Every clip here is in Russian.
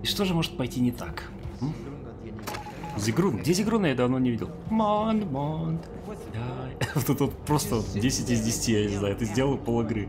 И что же может пойти не так? Зигрун? Где Зигруна? Я давно не видел. Монт, Монт. Вот тут просто 10 из 10, я не знаю. Ты сделал пол игры.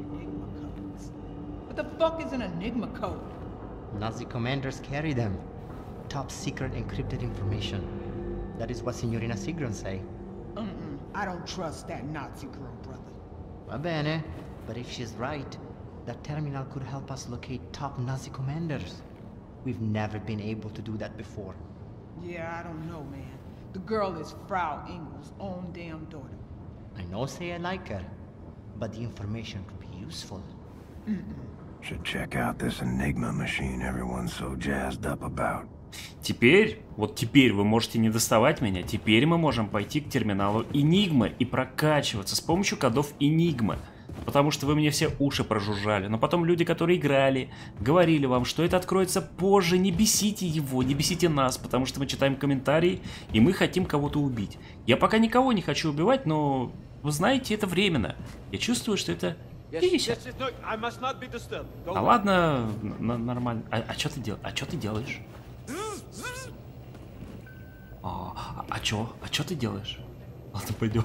Nazi commanders carry them. Top secret encrypted information. That is what Signorina Sigrun say. I don't trust that Nazi girl, brother. Va bene, but if she's right, that terminal could help us locate top Nazi commanders. We've never been able to do that before. Yeah, I don't know, man. The girl is Frau Engel's own damn daughter. I know say I like her, but the information could be useful. Should check out this Enigma machine everyone's so jazzed up about. Теперь, вот теперь вы можете не доставать меня. Теперь мы можем пойти к терминалу Энигмы и прокачиваться с помощью кодов Энигмы. Потому что вы мне все уши прожужжали. Но потом люди, которые играли, говорили вам, что это откроется позже. Не бесите его, не бесите нас, потому что мы читаем комментарии, и мы хотим кого-то убить. Я пока никого не хочу убивать, но, вы знаете, это временно. Я чувствую, что это... А ладно, нормально. А что ты делаешь? А что ты делаешь? А чё ты делаешь? Ладно, пойдем.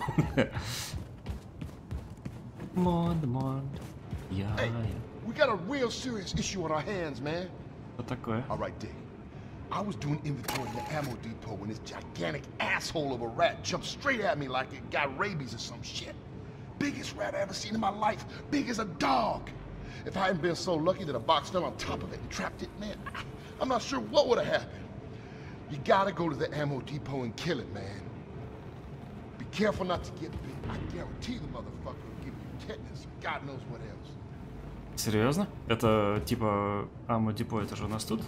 Монд. Hey, we got a real serious issue on our hands, man. Что такое? All right, Dick. I was doing inventory in the ammo depot when this gigantic asshole of a rat jumped straight at me like it got rabies or some shit. Biggest rat I ever seen in my life. Big as a dog. If I hadn't been so lucky that a box fell on top of it and trapped it, man, I'm not sure what would have happened. You gotta go to the ammo depot and kill it, man. Be careful not to get bit. I guarantee the motherfucker will give you tetanus or God knows what else. Серьезно? Это типа аммо депо, это же у нас тут?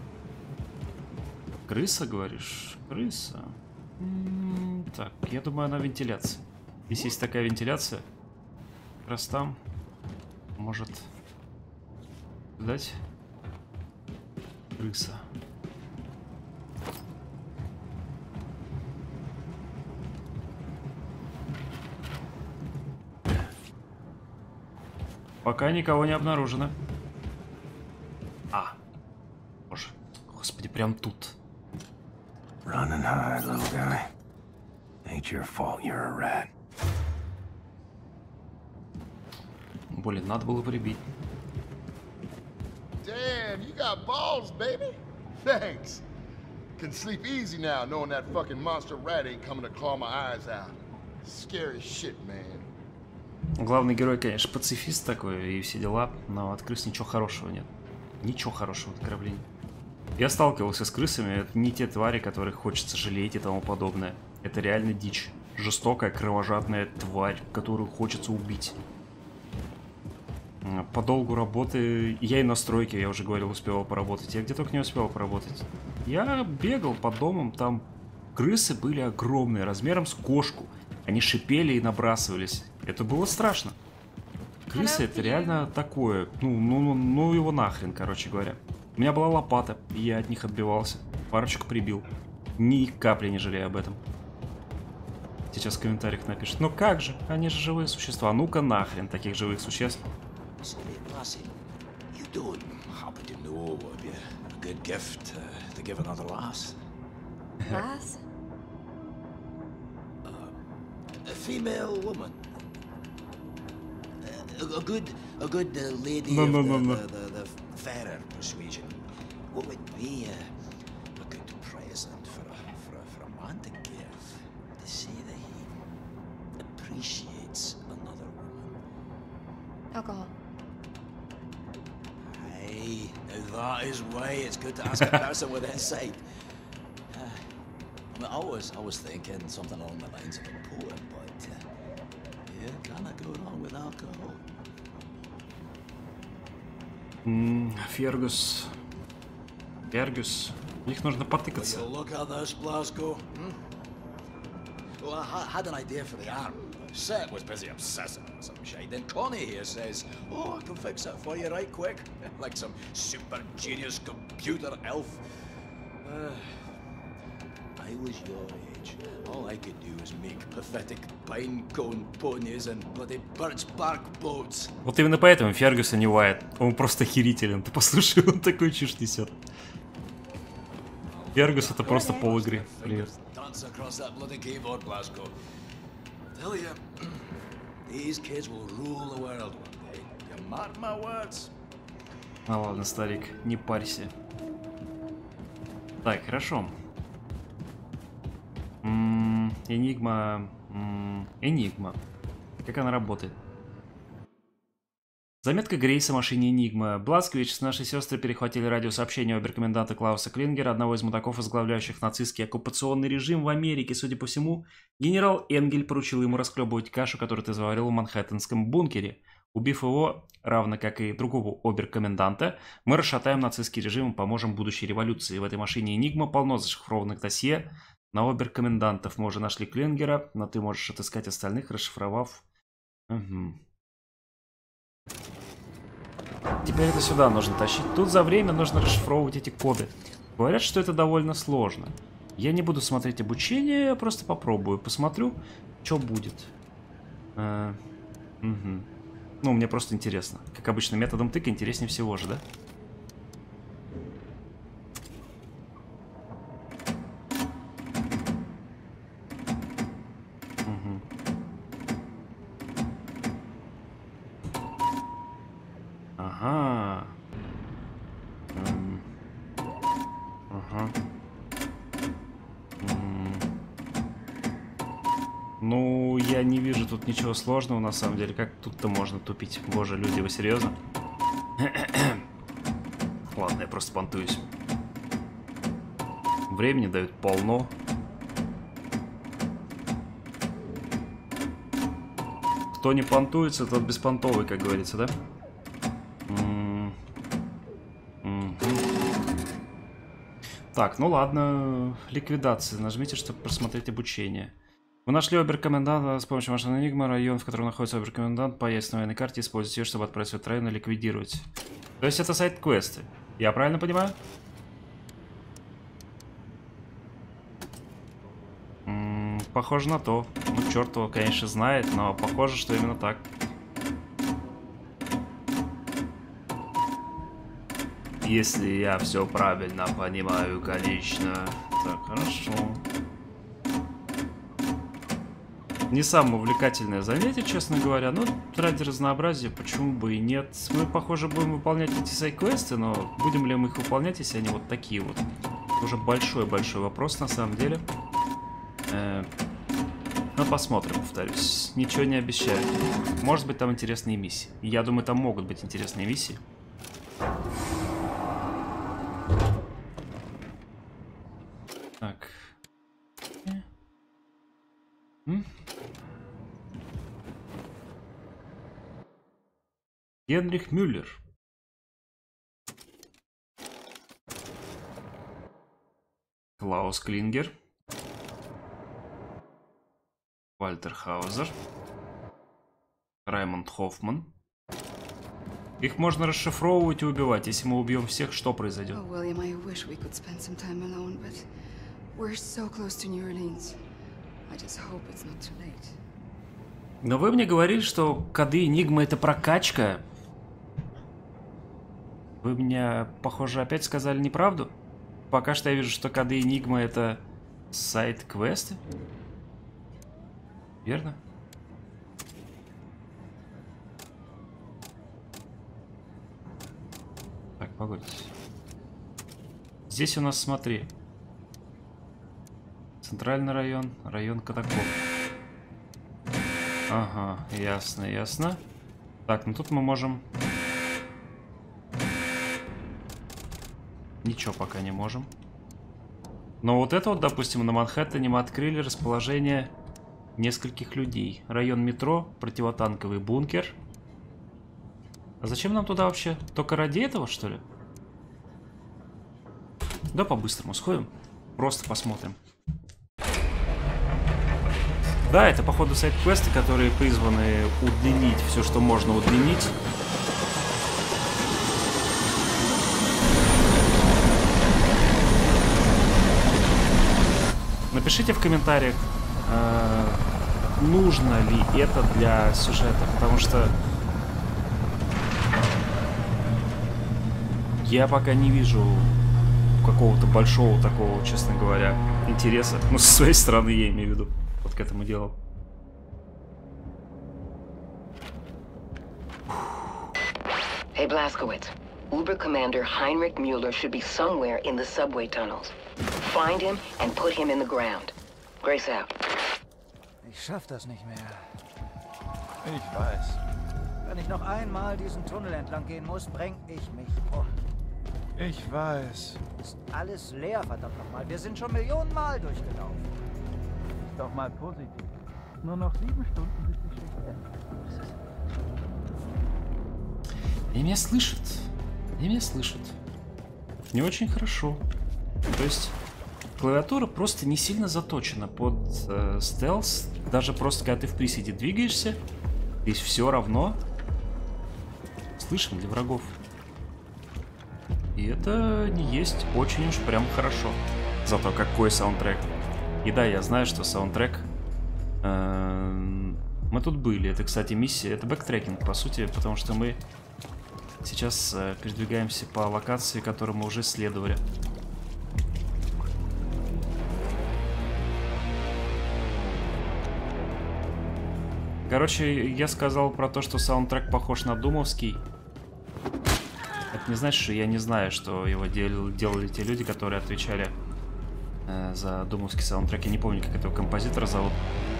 Крыса, говоришь? Крыса. Так, я думаю, она вентиляция. Если есть такая вентиляция, как раз там может дать крыса. Пока никого не обнаружено. Боже, господи, прям тут. Run and hide, little guy. Ain't your fault you're a rat. Блин, надо было прибить. Damn, you got balls, baby. Thanks. Can sleep easy now knowing that fucking monster rat ain't coming to claw my eyes out. Scary shit, man. Главный герой, конечно, пацифист такой и все дела, но от крыс ничего хорошего нет. Ничего хорошего от отравления. Я сталкивался с крысами, это не те твари, которых хочется жалеть и тому подобное. Это реально дичь. Жестокая, кровожадная тварь, которую хочется убить. По долгу работы... Я и на стройке, я уже говорил, успевал поработать. Я где только не успел поработать. Я бегал по домам, там крысы были огромные, размером с кошку. Они шипели и набрасывались. Это было страшно. Крысы это реально такое. Ну его нахрен, короче говоря. У меня была лопата, и я от них отбивался. Парочку прибил. Ни капли не жалею об этом. Сейчас в комментариях напишут. Ну как же, они же живые существа. А ну-ка нахрен таких живых существ. A female woman. A good lady No. of the fairer persuasion. What would be a good present for a man to give to say that he appreciates another woman? Alcohol. Aye, now that is why it's good to ask a person with insight. I was thinking something along the lines of a poem, but yeah, cannot go wrong with alcohol. Фергус. Их нужно потыкаться. Look at this, Blasco. Well, I had an idea for the arm. Seth was busy obsessing on some shit. Then Connie here says, "Oh, I can fix it for you right quick," like some super genius computer elf. I was your age. All I could do was make pathetic pine cone ponies and bloody birch bark boats. Вот именно поэтому Фергюса не Уайт. Он просто охерителен. Ты послушай, он такой чушь несет. Фергус это просто пол игры. Привет. Dance across that bloody keyboard, Blasco. Tell you, these kids will rule the world one day. You mark my words. Ну ладно, старик, не парься. Так, хорошо. Энигма. Энигма. Как она работает? Заметка Грейса о машине Энигма. Бласкович с нашей сестрой перехватили радиосообщение оберкоменданта Клауса Клингера, одного из мудаков, возглавляющих нацистский оккупационный режим в Америке. Судя по всему, генерал Энгель поручил ему расхлебывать кашу, которую ты заварил в Манхэттенском бункере. Убив его, равно как и другого оберкоменданта, мы расшатаем нацистский режим и поможем будущей революции. В этой машине Энигма полно зашифрованных досье на оберкомендантов. Мы уже нашли Клингера, но ты можешь отыскать остальных, расшифровав... Угу. Теперь это сюда нужно тащить. Тут за время нужно расшифровывать эти коды. Говорят, что это довольно сложно. Я не буду смотреть обучение, я просто попробую. Посмотрю, что будет. Угу. Ну, мне просто интересно. Как обычно, методом тыка интереснее всего же, да? Ага. Ага. Ну, я не вижу тут ничего сложного, на самом деле. Как тут-то можно тупить? Боже, люди, вы серьезно? Ладно, я просто понтуюсь. Времени дают полно. Кто не понтуется, тот беспонтовый, как говорится, да? Так, ну ладно. Ликвидация. Нажмите, чтобы просмотреть обучение. Вы нашли оберкоменданта с помощью машины Энигма. Район, в котором находится оберкомендант, поесть на военной карте, используйте ее, чтобы отправить в этот район и ликвидировать. То есть это сайт-квесты. Я правильно понимаю? Похоже на то. Ну, черт его, конечно, знает, но похоже, что именно так. Если я все правильно понимаю, конечно. Так, хорошо. Не самое увлекательное занятие, честно говоря. Но ради разнообразия, почему бы и нет. Мы, похоже, будем выполнять эти сайд-квесты, но будем ли мы их выполнять, если они вот такие вот? Уже большой-большой вопрос, на самом деле. Но посмотрим, повторюсь. Ничего не обещаю. Может быть, там интересные миссии. Я думаю, там могут быть интересные миссии. Так. Генрих Мюллер. Клаус Клингер. Вальтер Хаузер. Раймонд Хоффман. Их можно расшифровывать и убивать. Если мы убьем всех, что произойдет? Но вы мне говорили, что коды Энигмы — это прокачка. Вы мне, похоже, опять сказали неправду. Пока что я вижу, что коды Энигмы — это сайт-квесты. Верно? Так, погодите. Здесь у нас, смотри. Центральный район, район катакомб. Ага, ясно, ясно. Так, ну тут мы можем... Ничего пока не можем. Но вот это вот, допустим, на Манхэттене мы открыли расположение нескольких людей. Район метро, противотанковый бункер. А зачем нам туда вообще? Только ради этого, что ли? Да, по-быстрому сходим. Просто посмотрим. Да, это, походу, сайт-квесты, которые призваны удлинить все, что можно удлинить. Напишите в комментариях, нужно ли это для сюжета, потому что я пока не вижу какого-то большого такого, честно говоря, интереса. Ну, со своей стороны я имею в виду. Вот к этому делу. Hey, Blazkowicz. Uber Commander Heinrich Mueller should be somewhere in the subway tunnels. Find him and put him in the ground. Grace out. Ich schaff das nicht mehr. Ich weiß. Wenn ich noch einmal diesen Tunnel entlang gehen muss, bring ich mich um. Ich weiß. Ist alles leer, verdammt nochmal. Wir sind schon Millionen Mal durchgelaufen. Ist doch mal positiv. Nur noch 7 Stunden, bis die Schicht endet. И меня слышат. И меня слышат. Не очень хорошо. То есть клавиатура просто не сильно заточена под стелс. Даже просто когда ты в приседе двигаешься, здесь все равно слышно для врагов. И это не есть очень уж прям хорошо. Зато какой саундтрек. И да, я знаю, что саундтрек... мы тут были. Это, кстати, миссия. Это бэктрекинг, по сути, потому что мы сейчас передвигаемся по локации, которую мы уже исследовали. Короче, я сказал про то, что саундтрек похож на думовский. Это не значит, что я не знаю, что его делали те люди, которые отвечали за думовский саундтрек. Я не помню, как этого композитора зовут.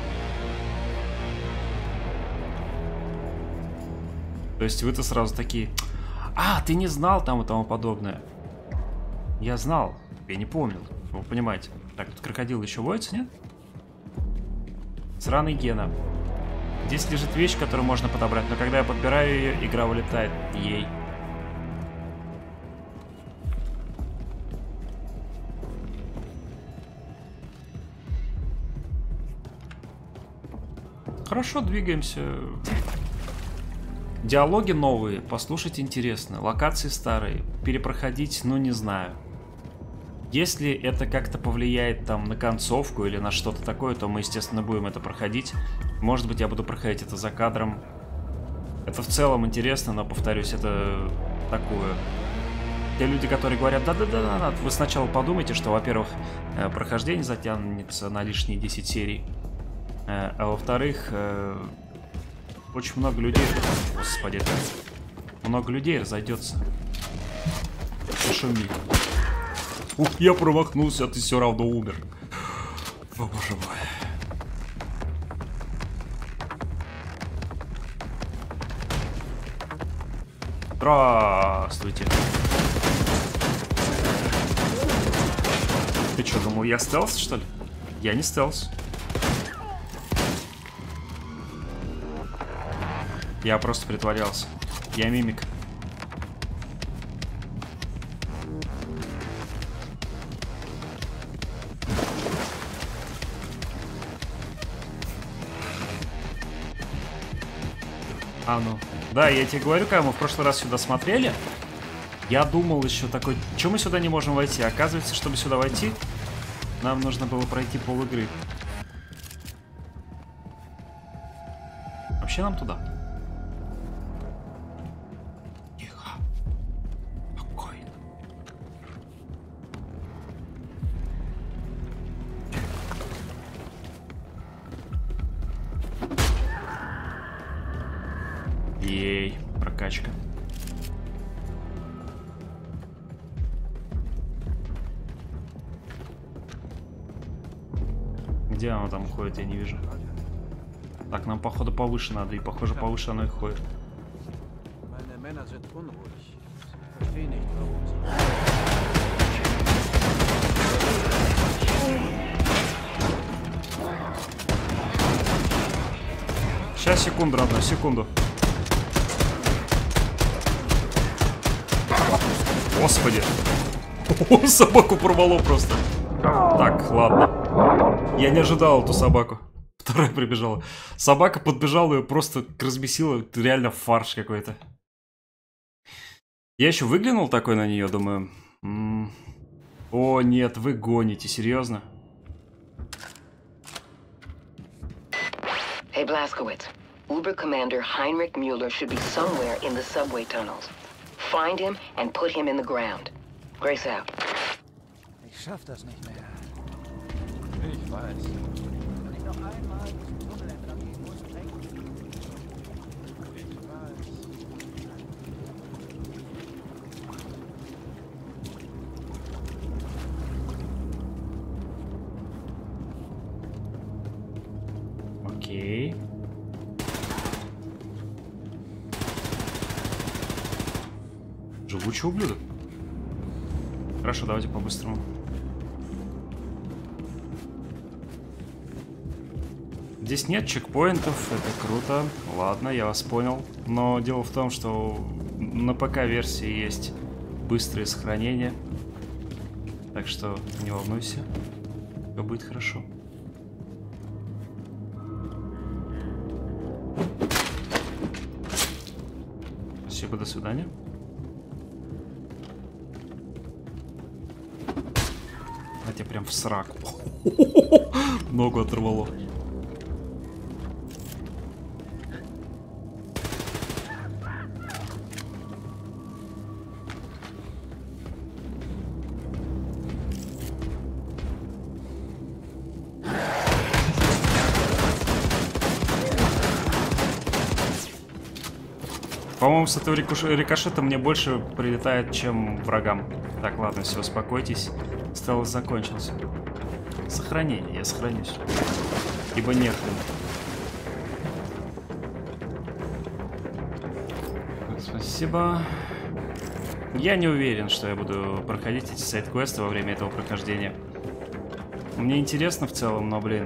То есть вы-то сразу такие: а, ты не знал там и тому подобное. Я знал, я не помнил. Вы понимаете. Так, тут крокодил еще водится, нет? Сраный Гена. Здесь лежит вещь, которую можно подобрать, но когда я подбираю ее, игра вылетает. Ей. Хорошо, двигаемся. Диалоги новые, послушать интересно. Локации старые, перепроходить, ну не знаю. Если это как-то повлияет там на концовку или на что-то такое, то мы, естественно, будем это проходить. Может быть, я буду проходить это за кадром. Это в целом интересно, но, повторюсь, это такое. Те люди, которые говорят: да-да-да, вы сначала подумайте, что, во-первых, прохождение затянется на лишние 10 серий. А во-вторых, очень много людей... Господи, много людей разойдется. Не шуми. Ух, я промахнулся, а ты все равно умер. О, боже мой. Здравствуйте. Ты что, думал, я стелс, что ли? Я не стелс. Я просто притворялся. Я мимик. А ну. Да, я тебе говорю, когда мы в прошлый раз сюда смотрели, я думал еще такой, что мы сюда не можем войти? Оказывается, чтобы сюда войти, нам нужно было пройти пол игры. Вообще нам туда. Тихо. Спокойно. Ей, прокачка. Где оно там ходит, я не вижу. Так, нам, походу, повыше надо, и, похоже, повыше оно и ходит. Сейчас, секунду, родной, секунду. Господи. О, собаку порвало просто. Так, ладно. Я не ожидал эту собаку. Вторая прибежала. Собака подбежала и просто разбесила. Это реально фарш какой-то. Я еще выглянул такой на нее, думаю. О, нет, вы гоните, серьезно? Hey, Blazkowicz. Uber Commander Heinrich Mueller should be somewhere in the subway tunnels. Find him and put him in the ground. Grace out. Ich schaff das nicht mehr. Ich weiß. Wenn ich noch einmal diesen Tunnel entlang gehen muss, bringt mich. Ich weiß. Окей. Живучий ублюдок. Хорошо, давайте по-быстрому. Здесь нет чекпоинтов, это круто. Ладно, я вас понял. Но дело в том, что на ПК-версии есть быстрое сохранение. Так что не волнуйся. Все будет хорошо. Спасибо, до свидания. А тебе прям в сраку. Ногу оторвало. По-моему, с этого рикошета мне больше прилетает, чем врагам. Так, ладно, все, успокойтесь. Стелс закончился. Сохранение, я сохранюсь. Ибо нет. Спасибо. Я не уверен, что я буду проходить эти сайд-квесты во время этого прохождения. Мне интересно в целом, но, блин...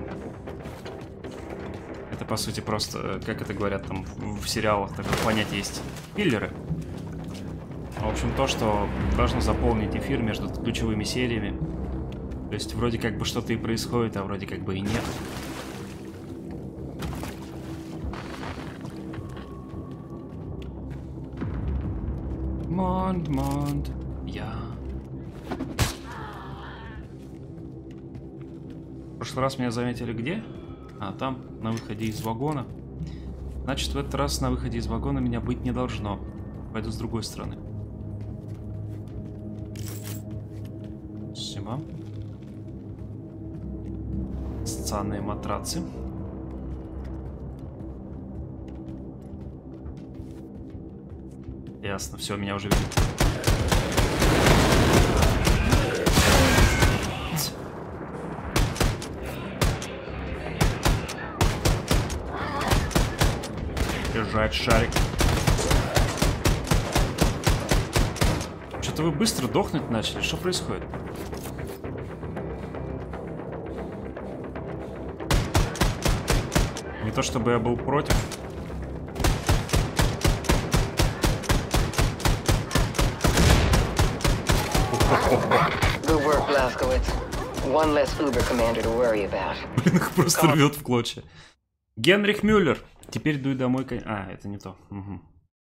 Это, по сути, просто, как это говорят там в сериалах, такое понятие есть. Киллеры. В общем, то, что должно заполнить эфир между ключевыми сериями. То есть, вроде как бы что-то и происходит, а вроде как бы и нет. Монт, я. В прошлый раз меня заметили где? А, там, на выходе из вагона. Значит, в этот раз на выходе из вагона меня быть не должно. Пойду с другой стороны. Спасибо. Сценные матрацы. Ясно, все, меня уже видят. Держать шарик. Что-то вы быстро дохнуть начали. Что происходит? Не то чтобы я был против. Good work, Blazkowicz. One less Uber commander to worry about. Блин, их просто рвет в клочья. Генрих Мюллер. Теперь дуй домой. А, это не то. Угу.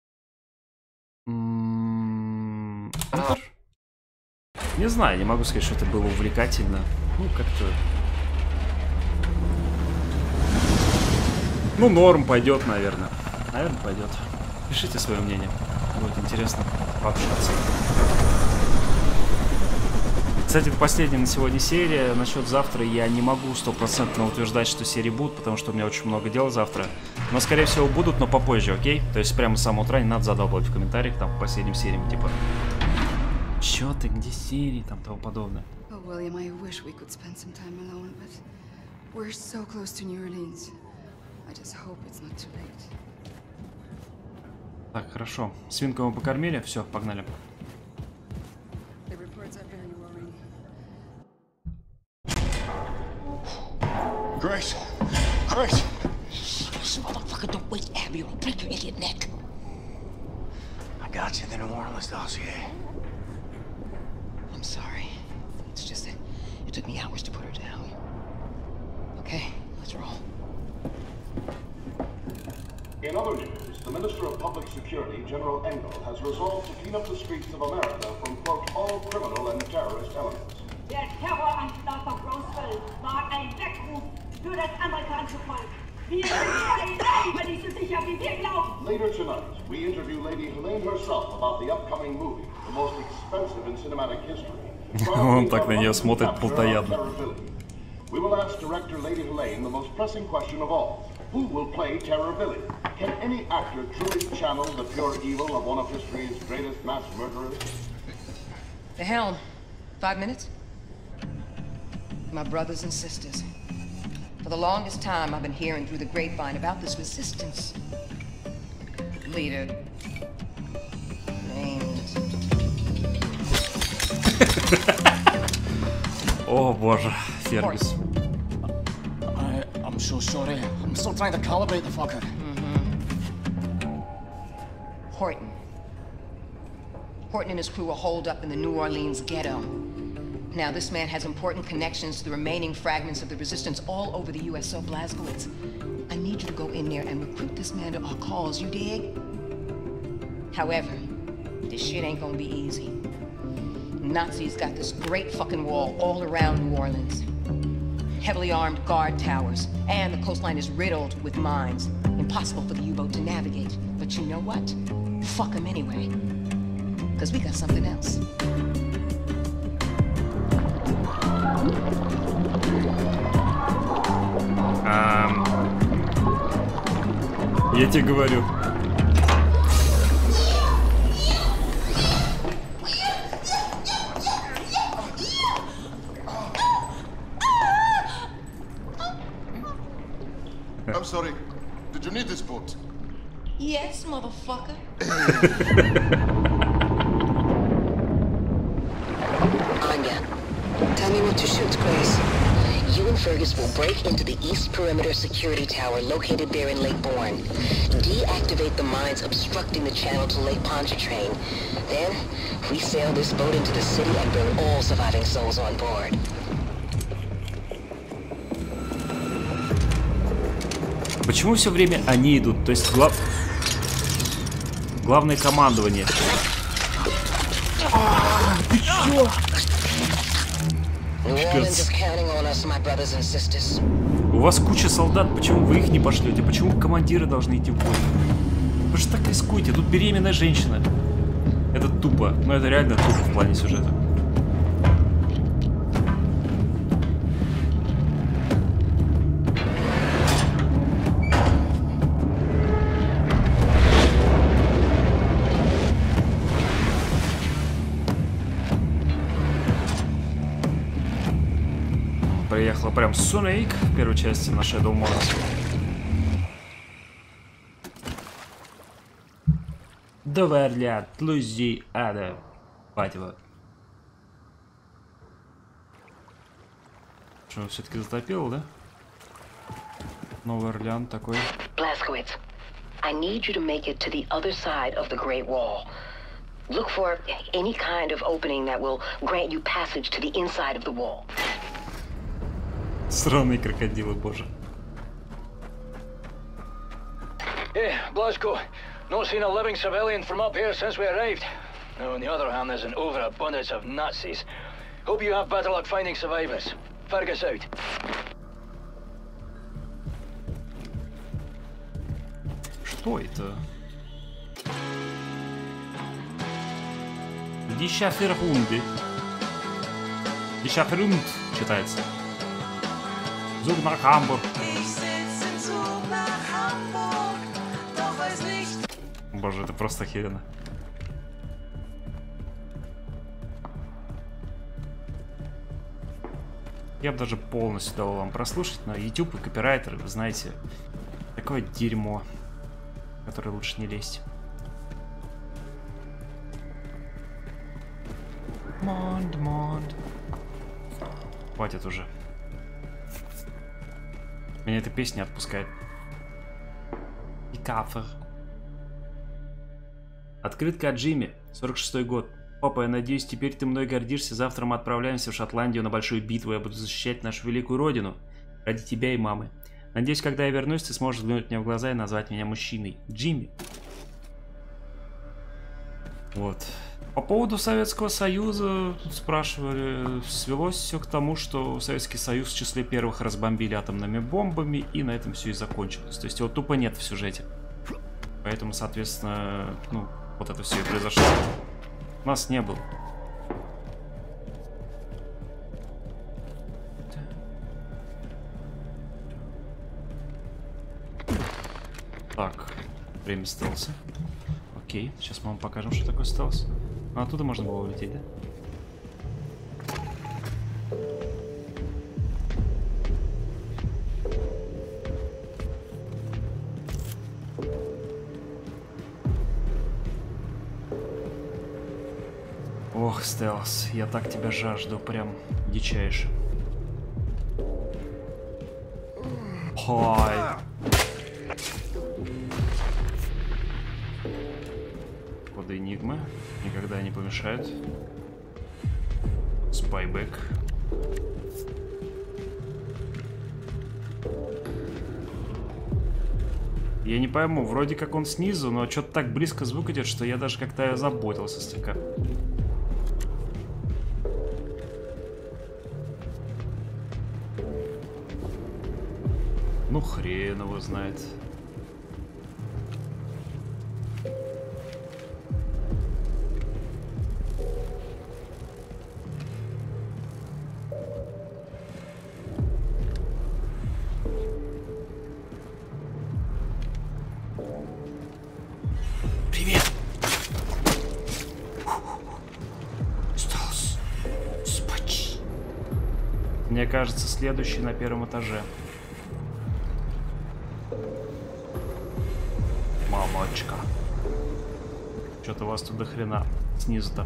Не знаю, не могу сказать, что это было увлекательно. Ну, как-то... Ну, норм пойдет, наверное. Наверное, пойдет. Пишите свое мнение. Будет интересно пообщаться. Кстати, это последняя на сегодня серия. Насчет завтра я не могу стопроцентно утверждать, что серии будут, потому что у меня очень много дел завтра. Но, скорее всего, будут, но попозже, окей? То есть прямо с самого утра не надо задалбывать в комментариях, там, по последним сериям, типа... Чё ты, где серии, там, того подобное. Oh, William, I wish we could spend some time alone, but we're so close to New Orleans. I just hope it's not too late. Так, хорошо. Свинку мы покормили, все, погнали. Grace! Grace! This motherfucker don't waste ammo. You'll break your idiot neck. I got you the New Orleans dossier. I'm sorry. It's just that it took me hours to put her down. Okay, let's roll. In other news, the Minister of Public Security, General Engel, has resolved to clean up the streets of America from, quote, all criminal and terrorist elements. Der Terroranschlag auf Roswell war ein Weckruf für das amerikanische Volk. Wir sind nicht so sicher, wie wir glauben. Later tonight, we interview Lady Helene herself about the upcoming movie, the most expensive in cinematic history. Он так на нее смотрит плотоядно. We will ask director Lady Helene the most pressing question of all. Who will play Terror Billy? Can any actor truly channel the pure evil of one of history's greatest mass murderers? The helm. 5 minutes? My brothers and sisters. For the longest time, I've been hearing through the grapevine about this resistance. Leader. Named... О, боже, Фергюс. I'm so sorry. I'm still trying to calibrate the fucker. Horton. Horton and his crew are holed up in the New Orleans ghetto. Now, this man has important connections to the remaining fragments of the resistance all over the U.S., so Blazkowicz, I need you to go in there and recruit this man to our cause, you dig? However, this shit ain't gonna be easy. Nazis got this great fucking wall all around New Orleans. Heavily armed guard towers, and the coastline is riddled with mines. Impossible for the U-boat to navigate. But you know what? Fuck them anyway. Because we got something else. Я тебе говорю. I'm sorry. Did you need this boat? Yes, motherfucker. Anya, tell me what to shoot, Grace. You and Fergus will break into the East Perimeter Security Tower located there in Lake Bourne. Deactivate the mines obstructing the channel to Lake Pontchartrain. Then, we sail this boat into the city and bring all surviving souls on board. Почему все время они идут? То есть главное командование. Ты чё? У вас куча солдат, почему вы их не пошлете? Почему командиры должны идти в бой? Вы же так рискуете, тут беременная женщина. Это тупо, но это реально тупо в плане сюжета. Приехала прям Сунейк в первой части на Shadow Mars. Доверлят, Лузи, Ада. Батева. Что, все-таки затопило, да? Новый Орлеан такой. Blazkowicz, I need you to make it to the other side of the Great Wall. Look for any kind of opening that will grant you passage to the inside of the wall. Сраные крокодилы, боже. Hey, Blazko. Not seen a living civilian from up here since we arrived. Now, on the other hand, there's an overabundance of Nazis. Hope you have better luck finding survivors. Fergus out. Что это? Дишаферхунды. Дишаферхунд читается. Zug nach Hamburg. Боже, это просто охеренно. Я бы даже полностью дал вам прослушать, но YouTube и копирайтеры, вы знаете, такое дерьмо, в которое лучше не лезть. Монд. Хватит уже. Меня эта песня отпускает. И кафе. Открытка от Джимми. 46-й год. Папа, я надеюсь, теперь ты мной гордишься. Завтра мы отправляемся в Шотландию на большую битву. Я буду защищать нашу великую родину. Ради тебя и мамы. Надеюсь, когда я вернусь, ты сможешь взглянуть мне в глаза и назвать меня мужчиной. Джимми. Вот. По поводу Советского Союза, тут спрашивали, свелось все к тому, что Советский Союз в числе первых разбомбили атомными бомбами, и на этом все и закончилось. То есть его тупо нет в сюжете. Поэтому, соответственно, ну, вот это все и произошло. Нас не было. Так, время стелса. Окей, сейчас мы вам покажем, что такое стелс. А оттуда можно было улететь, да? Ох, стелс, я так тебя жажду, прям дичайше. Хай. Коды Энигмы никогда не помешают. Спайбэк. Я не пойму, вроде как он снизу, но что-то так близко звук идет, что я даже как-то озаботился слегка. Ну хрен его знает. Привет. Стас. Спать. Мне кажется, следующий на первом этаже. Мамочка. Что-то у вас тут до хрена снизу-то.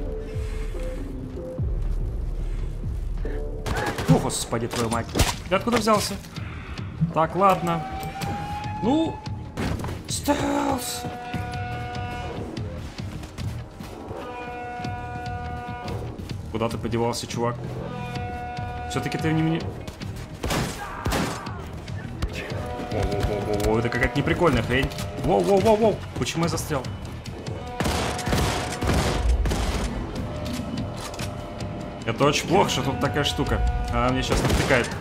О, господи, твою мать. Ты откуда взялся? Так, ладно. Ну, стелс. Куда ты подевался, чувак? Все-таки ты не... Воу-воу-воу-воу, это какая-то неприкольная хрень. Воу-воу-воу-воу, почему я застрял? Это очень плохо, что тут такая штука. Она мне сейчас натыкает.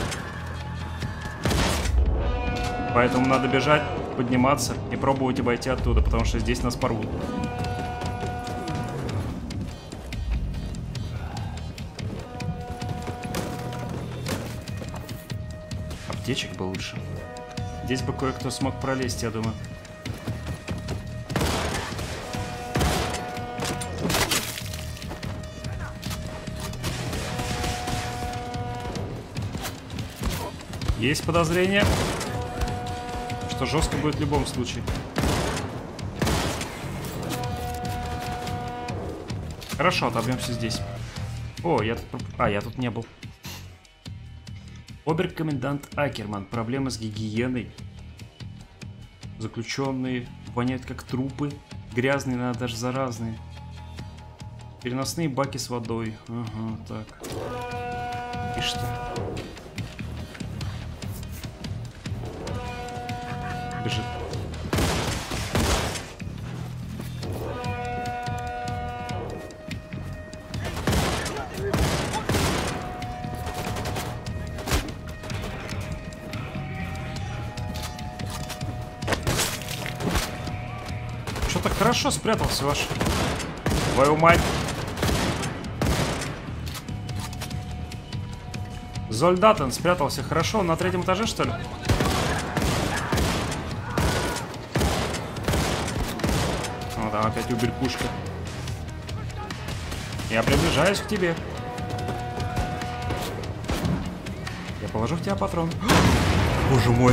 Поэтому надо бежать, подниматься и пробовать обойти оттуда, потому что здесь нас порвут. Аптечек бы лучше. Здесь бы кое-кто смог пролезть, я думаю. Есть подозрение, что жестко будет в любом случае. Хорошо, отобьемся здесь. О, я тут... я тут не был. Обер-комендант Акерман. Проблемы с гигиеной. Заключенные воняют как трупы. Грязные, иногда даже заразные. Переносные баки с водой. Ага, так. И что? Бежит. Что-то хорошо спрятался ваш. Твою мать. Зольдатен спрятался хорошо. На третьем этаже, что ли? Ну, там опять убер-пушка. Я приближаюсь к тебе. Я положу в тебя патрон. Боже мой.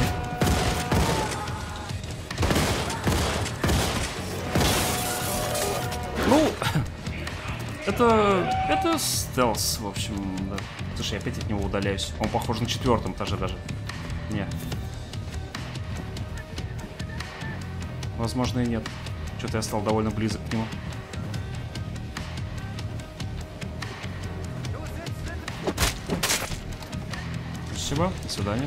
Ну, это стелс, в общем, да. Слушай, я опять от него удаляюсь. Он похож на 4-м этаже даже. Не. Возможно, и нет. Что-то я стал довольно близок к нему. Спасибо, до свидания.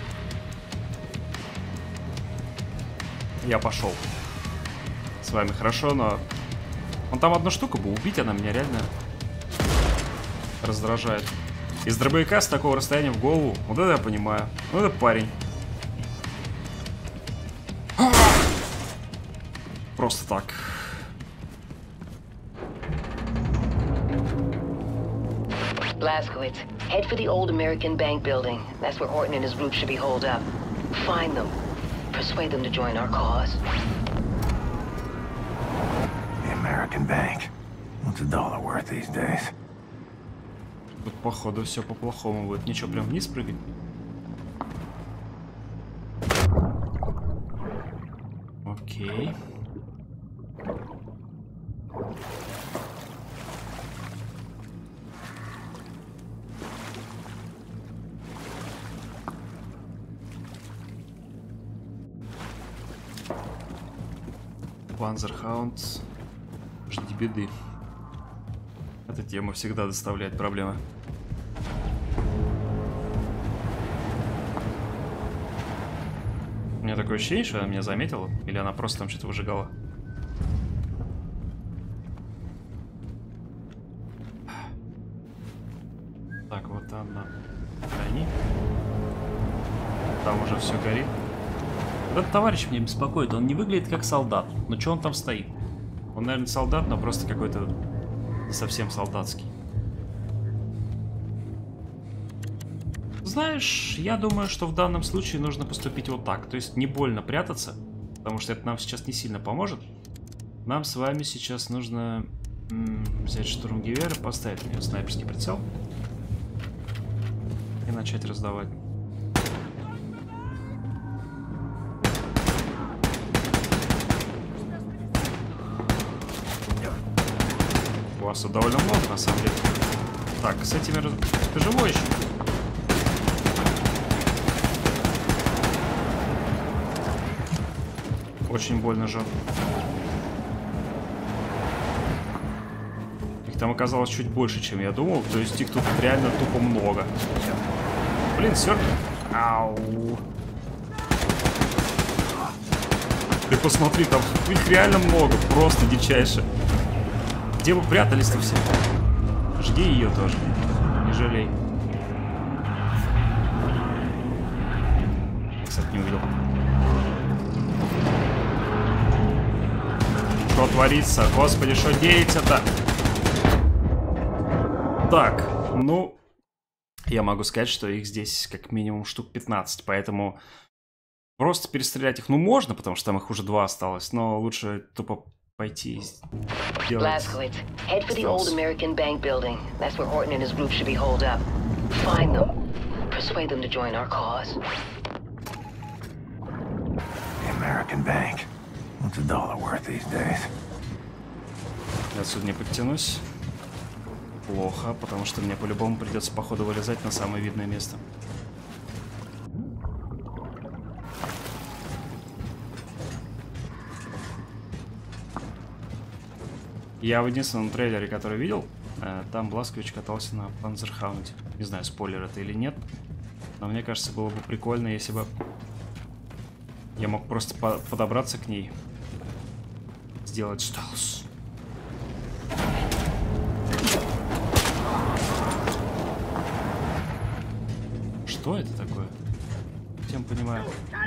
Я пошел. С вами хорошо, но... Он там одну штуку бы убить, она меня реально раздражает. Из дробовика с такого расстояния в голову. Вот это я понимаю. Ну это парень. Просто так. Blazkowicz, head for the old American Bank building. That's where Horton and his group should be holed up. Find them. Persuade them to join our cause. The American Bank. What's a dollar worth these days? Тут, походу, все по-плохому будет. Ничего, прям вниз прыгать? Окей. Панзерхаунд. Жди беды. Эта тема всегда доставляет проблемы. У меня такое ощущение, что она меня заметила. Или она просто там что-то выжигала. Так, вот там на грани. Там уже все горит. Этот товарищ меня беспокоит. Он не выглядит как солдат. Но что он там стоит? Он, наверное, солдат, но просто какой-то не совсем солдатский. Знаешь, я думаю, что в данном случае нужно поступить вот так. То есть не больно прятаться, потому что это нам сейчас не сильно поможет. Нам с вами сейчас нужно взять штурмгевер, поставить в нее снайперский прицел и начать раздавать. У вас тут довольно много, на самом деле. Так, с этими... Ты живой еще? Очень больно же. Их там оказалось чуть больше, чем я думал. То есть их тут реально тупо много. Блин, сёрки. Ау. Ты посмотри, там их реально много. Просто дичайше. Где вы прятались-то все? Жди ее тоже. Не жалей. Кстати, не увидел. Что творится? Господи, что деется-то? Так, ну... Я могу сказать, что их здесь как минимум штук 15, поэтому... Просто перестрелять их, ну, можно, потому что там их уже 2 осталось, но лучше тупо пойти делать... Blazkowicz, head for the old American Bank building. That's where Horton and his group should be holed up. Find them. Persuade them to join our cause. The American Bank. What's a dollar worth these days? Я отсюда не подтянусь. Плохо, потому что мне по-любому придется, походу, вылезать на самое видное место. Я в единственном трейлере, который видел, там Блазкович катался на Панзерхаунде. Не знаю, спойлер это или нет, но мне кажется, было бы прикольно, если бы я мог просто подобраться к ней, сделать стелс. Что это такое? Тем понимаю.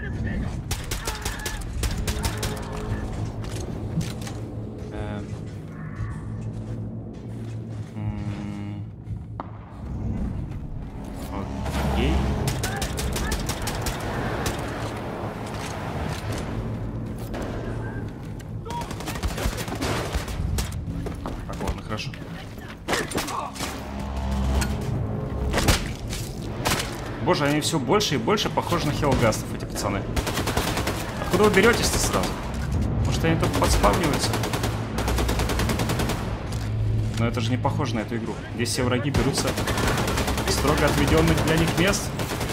Окей. Так, ладно, хорошо. Боже, они все больше и больше похожи на хелгастов, эти пацаны. Откуда вы беретесь-то сразу? Может, они тут подспавниваются? Но это же не похоже на эту игру. Здесь все враги берутся из строго отведенных для них мест.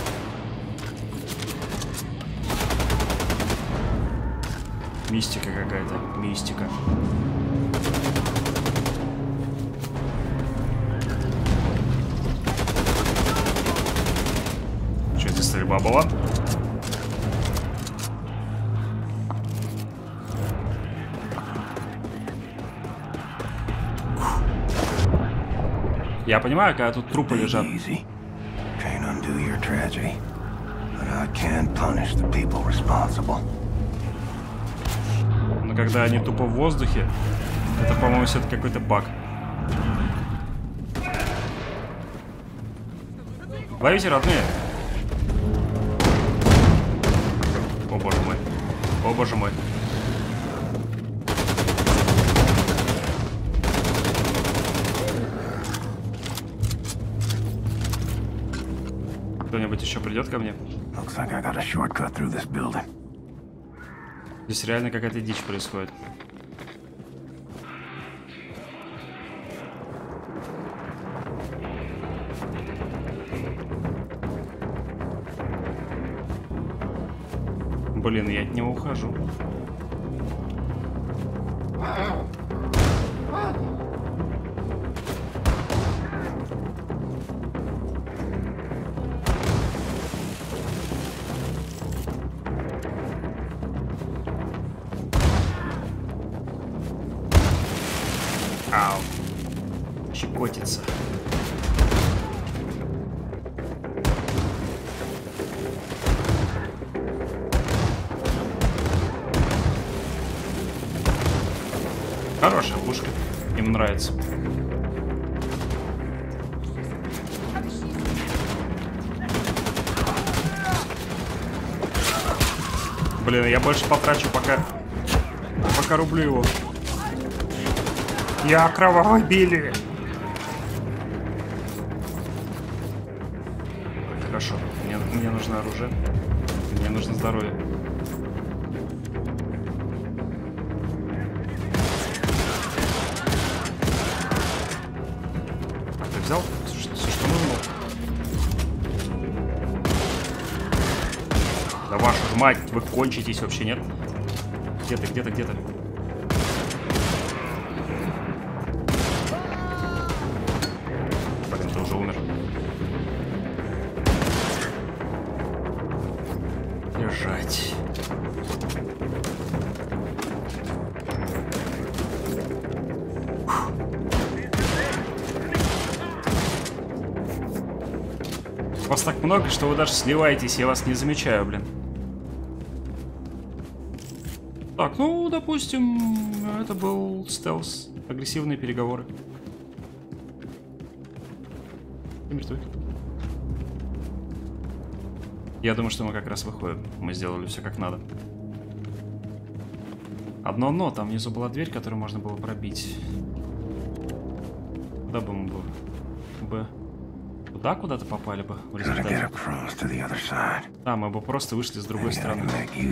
Мистика какая-то. Мистика. Что это стрельба была? Я понимаю, когда тут трупы лежат. Но когда они тупо в воздухе, это, по-моему, все-таки какой-то баг. Ловите, родные. О боже мой. О боже мой. Кто-нибудь еще придет ко мне? Здесь реально какая-то дичь происходит. Блин, я от него ухожу. Ау. Щекотится. Хорошая пушка. Им нравится. Блин, я больше потрачу, пока рублю его. Я кровавый Билли. Хорошо. Мне нужно оружие. Мне нужно здоровье. А ты взял все, что нужно? Да вашу ж мать, вы кончитесь вообще, нет? Где ты, где ты, где ты? Блин, ты уже умер. Лежать. Вас так много, что вы даже сливаетесь, я вас не замечаю, блин. Так, ну, допустим, это был стелс. Агрессивные переговоры. Ты мертвый. Я думаю, что мы как раз выходим. Мы сделали все как надо. Одно но, там внизу была дверь, которую можно было пробить. Куда бы мы бы... Туда куда-то попали бы в результате. Да, мы бы просто вышли с другой стороны.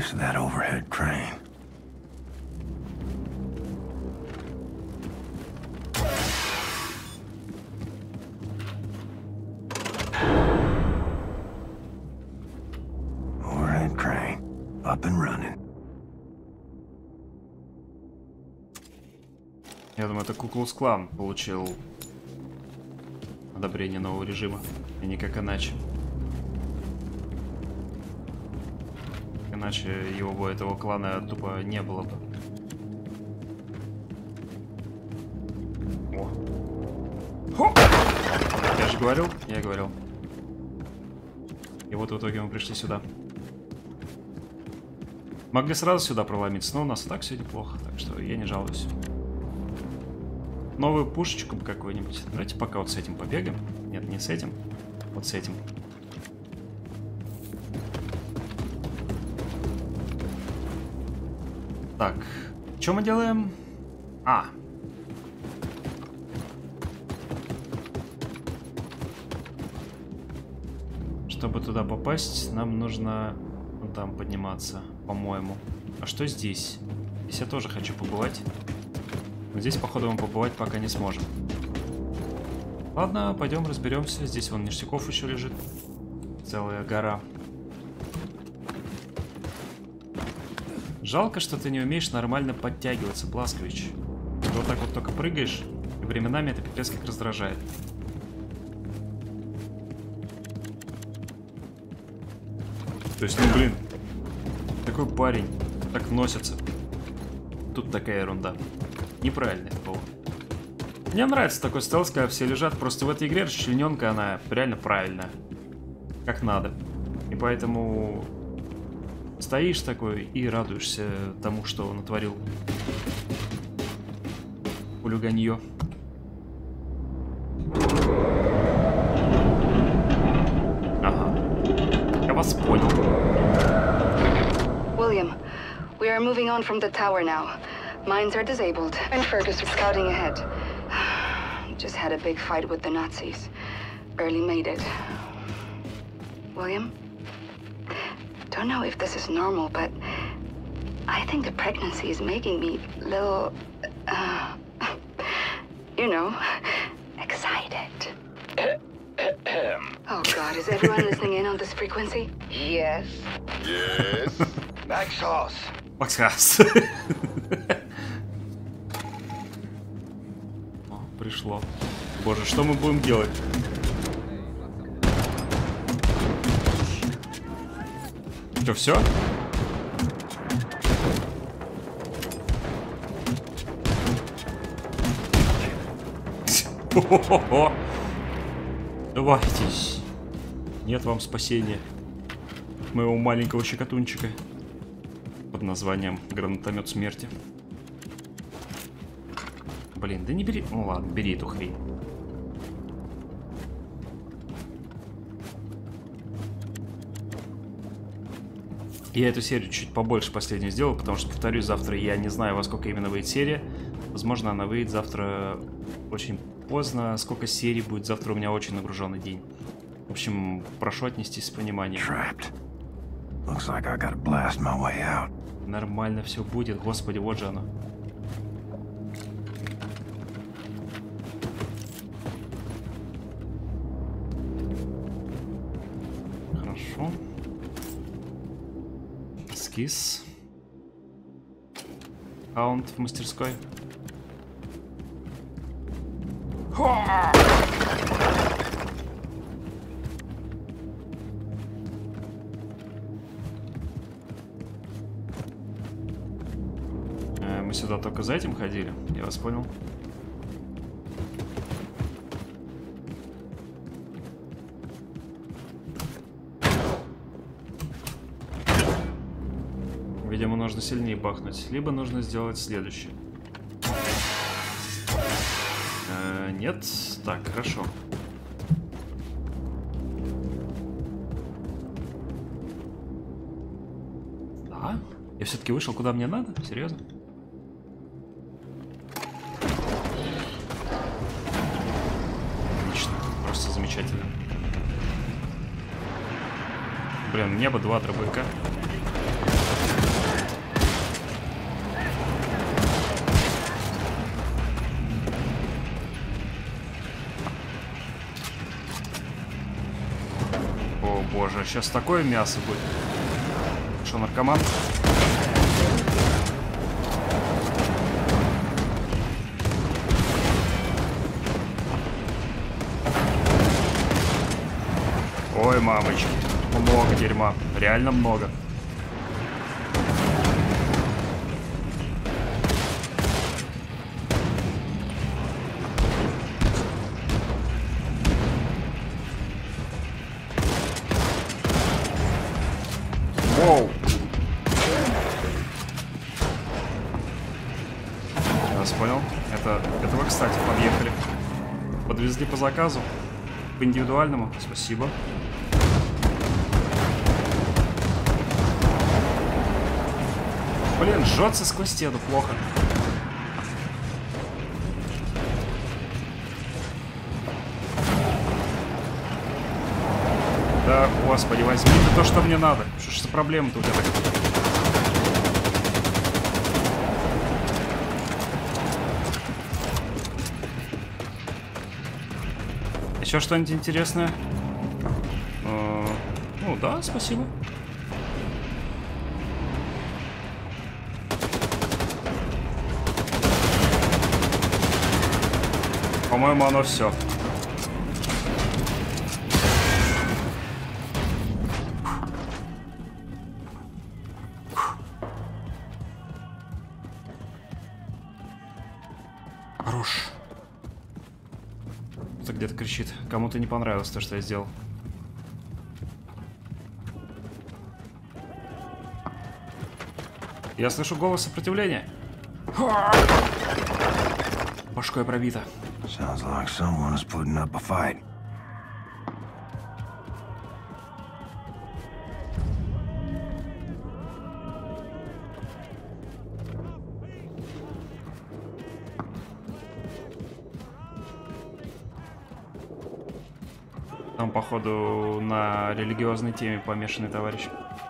Я думаю, это Ку-Клукс-Клан получил одобрение нового режима, и никак иначе. Иначе его бы, этого клана, тупо не было бы. О. Хо! Я же говорил, я говорил. И вот в итоге мы пришли сюда. Могли сразу сюда проломиться, но у нас и так все неплохо, так что я не жалуюсь. Новую пушечку какую-нибудь. Давайте пока вот с этим побегаем. Нет, не с этим. Вот с этим. Так. Что мы делаем? Чтобы туда попасть, нам нужно вон там подниматься, по-моему. А что здесь? Здесь я тоже хочу побывать. Но здесь, походу, мы побывать пока не сможем. Ладно, пойдем разберемся. Здесь вон ништяков еще лежит. Целая гора. Жалко, что ты не умеешь нормально подтягиваться, Бласкович. Ты вот так вот только прыгаешь, и временами это пипец как раздражает. То есть, ну блин, такой парень так носится. Тут такая ерунда. Неправильно это было. Мне нравится такой стелс, когда все лежат. Просто в этой игре расчлененка, она реально правильная. Как надо. И поэтому стоишь такой и радуешься тому, что натворил хулиганье. Ага. Я вас понял. moving on from the tower now. Mines are disabled, and Fergus is scouting ahead. Just had a big fight with the Nazis. Barely made it. William? Don't know if this is normal, but I think the pregnancy is making me a little, you know, excited. Oh God, is everyone listening in on this frequency? Yes. Yes. Max Haas. Макс Хас. О, пришло. Боже, что мы будем делать? Что, все? Давайтесь. Нет вам спасения моего маленького щекотунчика под названием гранатомет смерти. Блин, да не бери. Ну ладно, бери эту хрень. Я эту серию чуть побольше последнюю сделал, потому что, повторюсь, завтра я не знаю, во сколько именно выйдет серия. Возможно, она выйдет завтра очень поздно. Сколько серий будет завтра, у меня очень нагруженный день. В общем, прошу отнестись с пониманием. Нормально все будет, господи, вот же оно. Хорошо. Эскиз. Аккаунт в мастерской. Мы сюда только за этим ходили, я вас понял. Видимо, нужно сильнее бахнуть, либо нужно сделать следующее. Нет? Так, хорошо. Да? Я все-таки вышел, куда мне надо? Серьезно? Отлично. Просто замечательно. Блин, мне бы 2 дробовика. Боже, сейчас такое мясо будет. Что, наркоман? Ой, мамочки. Много дерьма. Реально много. Воу. Я вас понял. Это вы, кстати, подъехали. Подвезли по заказу. По индивидуальному. Спасибо. Блин, жжется сквозь стену. Плохо. Да, господи, возьми ты то, что мне надо. Что ж за проблема-то у тебя такая? Еще что-нибудь интересное? Ну да, спасибо. По-моему, оно все. Хорош. Кто-то где-то кричит. Кому-то не понравилось то, что я сделал. Я слышу голос сопротивления. Башкой пробито. Sounds like someone is putting up a fight. Там, походу, на религиозной теме помешанный товарищ.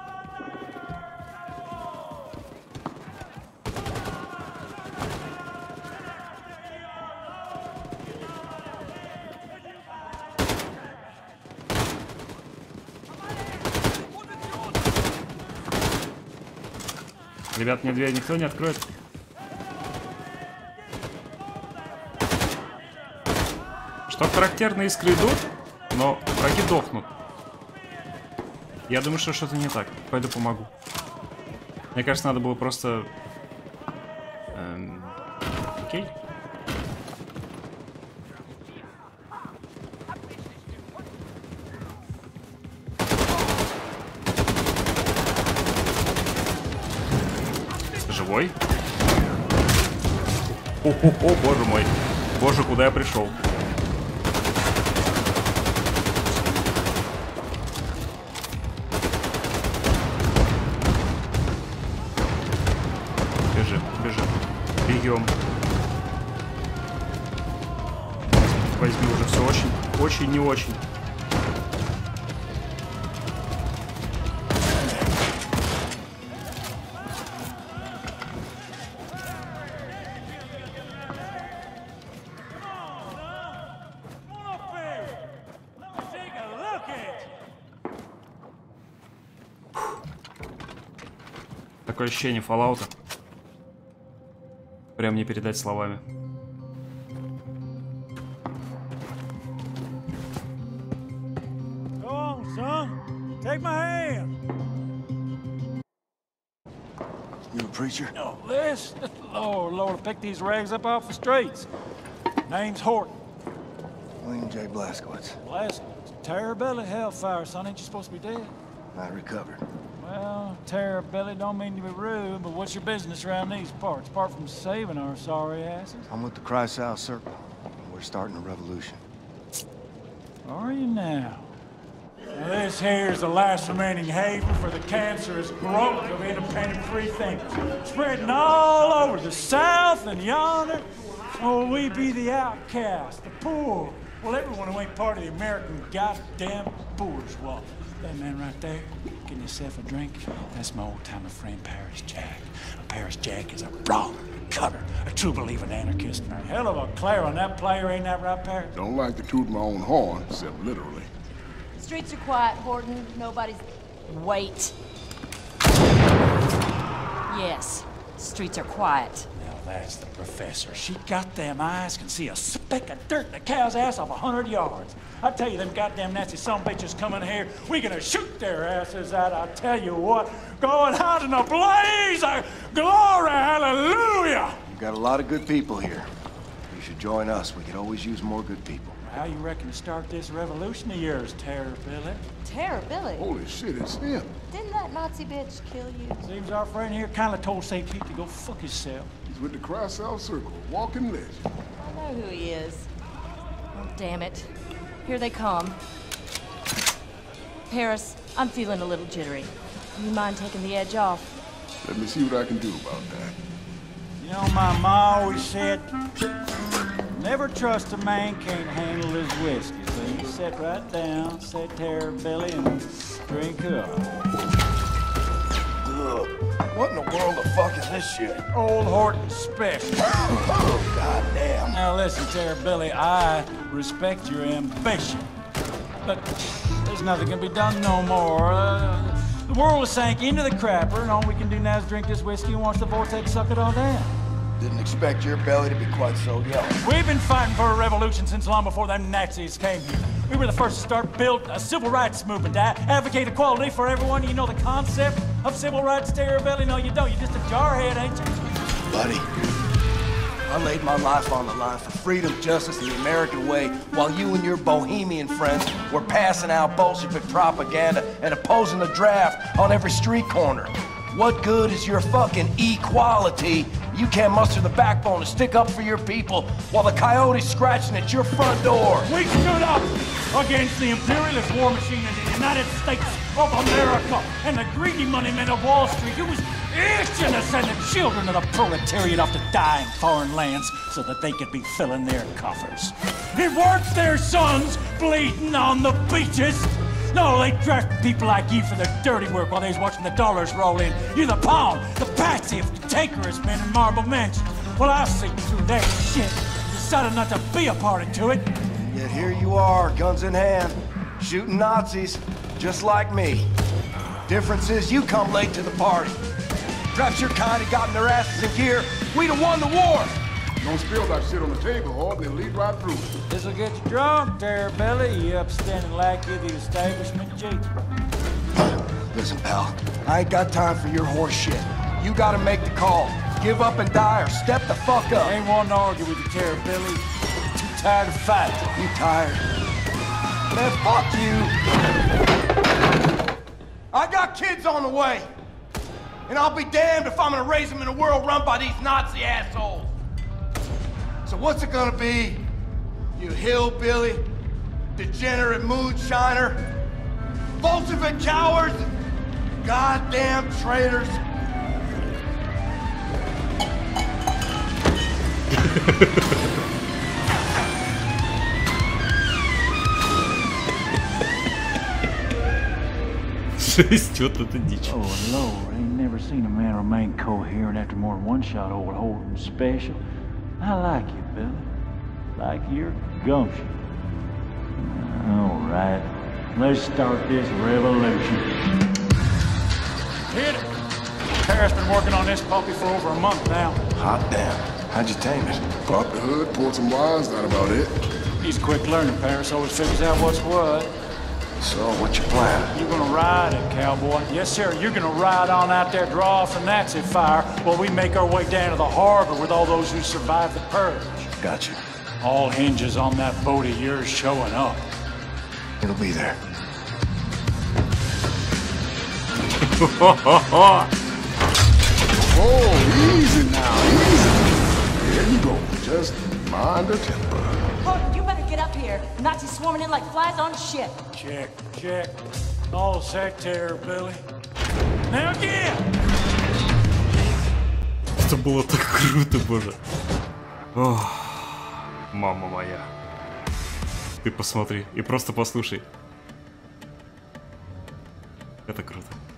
Ребят, мне дверь никто не откроет. Что характерно, искры идут, но враги дохнут. Я думаю, что что-то не так. Пойду помогу. Мне кажется, надо было просто... Окей. Живой? О, боже мой. Боже, куда я пришел? Бежим, бежим. Бегем. Возьми, уже все очень не очень. Такое ощущение Fallout'а. Прям не передать словами. Go on, son. Take my hand. You a preacher? No, this? Lord, pick these rags up off the streets. Name's Horton. William J. Blazkowicz. Blazkowicz. Terror-belly hellfire, son. Ain't you supposed to be dead? I recovered. Well, Terror-belly don't mean to be rude, but what's your business around these parts, apart from saving our sorry asses? I'm with the Cry-South Circle. We're starting a revolution. Are you now? Now this here's the last remaining haven for the cancerous growth of independent free thinkers, spreading all over the South and yonder. Oh, we be the outcast, the poor. Well, everyone who ain't part of the American goddamn bourgeois. That man right there, getting yourself a drink, that's my old-timer friend Paris Jack. Paris Jack is a brawler, a cutter, a true believing anarchist, and a hell of a clarion that player, ain't that right, Paris? Don't like to toot my own horn, except literally. Streets are quiet, Horton. Nobody's... Wait. Yes, streets are quiet. Now that's the professor. She got them eyes, can see a speck of dirt in a cow's ass off 100 yards. I tell you, them goddamn nasty son bitches coming here, we gonna shoot their asses out, I tell you what. Going out in a blaze of glory, hallelujah! You've got a lot of good people here. You should join us. We could always use more good people. How you reckon to start this revolution of yours, Terror-belly? Terror-belly? Holy shit, it's him. Didn't that Nazi bitch kill you? Seems our friend here kinda told St. Pete to go fuck himself. He's with the Cry-South Circle, walking legend. I know who he is. Oh, damn it. Here they come. Paris, I'm feeling a little jittery. You mind taking the edge off? Let me see what I can do about that. You know, my ma always said, never trust a man can't handle his whiskey. So you sit right down, say Terror-belly, and drink up. Ugh. What in the world the fuck is this shit? Old Horton special. Oh, goddamn. Now listen, Terror-belly, I respect your ambition. But there's nothing can be done no more. The world has sank into the crapper, and all we can do now is drink this whiskey and watch the vortex suck it all down. Didn't expect your belly to be quite so yellow. We've been fighting for a revolution since long before them Nazis came here. We were the first to start build a civil rights movement to advocate equality for everyone. You know the concept of civil rights, Terror-belly? No, you don't. You're just a jarhead, ain't you? Buddy, I laid my life on the line for freedom, justice, and the American way, while you and your bohemian friends were passing out Bolshevik propaganda and opposing the draft on every street corner. What good is your fucking equality? You can't muster the backbone to stick up for your people while the coyote's scratching at your front door. We stood up! against the imperialist war machine in the United States of America and the greedy money men of Wall Street who was itching to send the children of the proletariat off to die in foreign lands so that they could be filling their coffers. It weren't their sons bleeding on the beaches. No, they drafted people like you for their dirty work while they was watching the dollars roll in. You're the pawn, the patsy of cantankerous men in Marble Mansion. Well, I see through that shit. Decided not to be a party to it. Yet here you are, guns in hand, shooting Nazis, just like me. Difference is you come late to the party. Perhaps your kind had gotten their asses in gear, we'd have won the war. Don't spill that shit on the table, Hawk, they'll lead right through. This'll get you drunk, Terror Billy, you upstanding lackey of the establishment, G. Listen, pal, I ain't got time for your horse shit. You gotta make the call. Give up and die or step the fuck up. I ain't wanting to argue with you, Terror Billy. Too tired of fighting. You tired? Man, fuck you. I got kids on the way. And I'll be damned if I'm gonna raise them in a world run by these Nazi assholes. So what's it gonna be? You hillbilly, degenerate moonshiner, Bolshevik cowards, goddamn traitors. Шестёт это дичь. Oh Lord, ain't never seen a man remain coherent after more than one shot old Holden special. I like you, Billy. Like your gumption. All right, let's start this revolution. Hit it! Tara's been working on this puppy for over a month now. Hot damn. How'd you tame it? Pop the hood, pulled some wires, not about it. He's a quick learner, Paris. Always figures out what's what. So, what's your plan? You're gonna ride it, cowboy. Yes, sir. You're gonna ride on out there, draw off the Nazi fire, while we make our way down to the harbor with all those who survived the purge. Got you. All hinges on that boat of yours showing up. It'll be there. Oh, easy now, easy. There you go. Just mind the temper. Look, you better get up here. Nazis swarming in like flies on shit. Check, check. All set, Terror Billy. Now get! Это было так круто, боже. Ох, мама моя. Ты посмотри и просто послушай. Это круто.